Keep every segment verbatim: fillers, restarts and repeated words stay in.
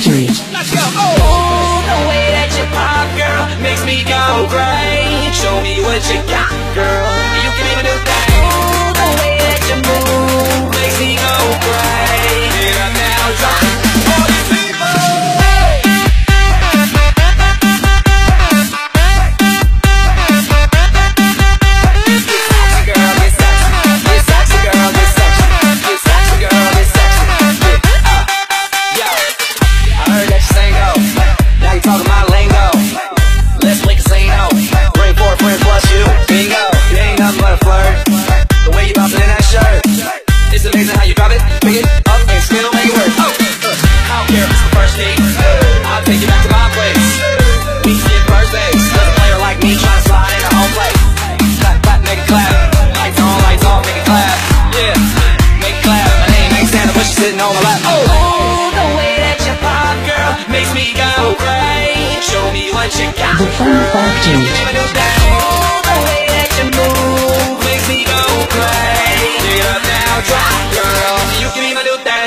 Factory. Let's go. Oh, the way that you pop, girl, makes me go great. Show me what you got, girl. You can even do that. Oh, the way that you move makes me go great. Get up now, drop it. All these people. Sitting on my lap. Oh, the way that you pop, girl, makes me go great. Show me what you got, The Fun Factory. Oh, the way that you move makes me go great. Get up now, drop, girl. You can even do that.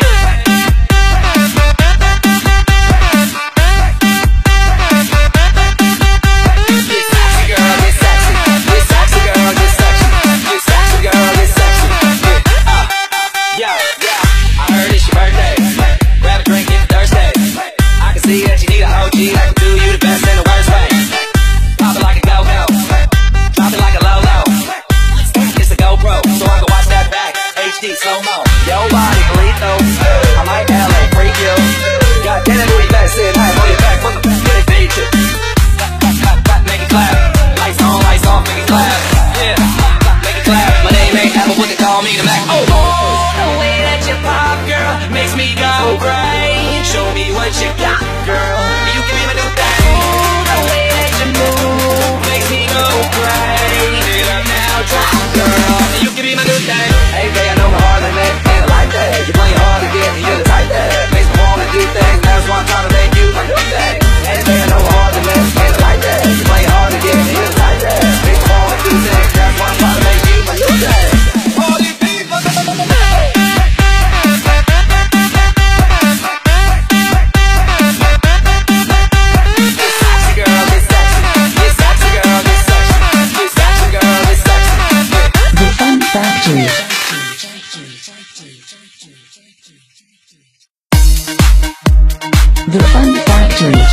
Get sexy, girl, get sexy. Get sexy, girl, get sexy. Get sexy, girl, get sexy. Get up, yeah, yeah. I heard it's your birthday. Grab a drink, get thirsty. I can see that you need a O G that can do you the best in the worst way. Pop it like a go-go, drop it like a low-low. It's a GoPro, so I can watch that back. H D slow-mo. Yo, body lethal. I might L A freak you. God damn it, who you better sit high on your back. What the fuck did they feed you? Clap, clap, clap, make it clap. Lights on, lights off, make it clap. Yeah, clap, make it clap. My name ain't Apple, what they call me the Mac. Oh, the way that you pop, girl, makes me go great. Show me what you got, girl. You can even do that. Oh, the way that you move makes me go great. Get up now, drop, girl. You can even do that. Hey, babe, I know my heart limit ain't like that. You play hard to get, and you're the type that makes me wanna do things. That's why I'm trying to make you my new thing. Hey, babe, I know my heart limit ain't like that. You play hard to get, and you're the type that makes me wanna do things. That's why I'm trying to make you my new thing. All these people. Factory. The Fun Factory.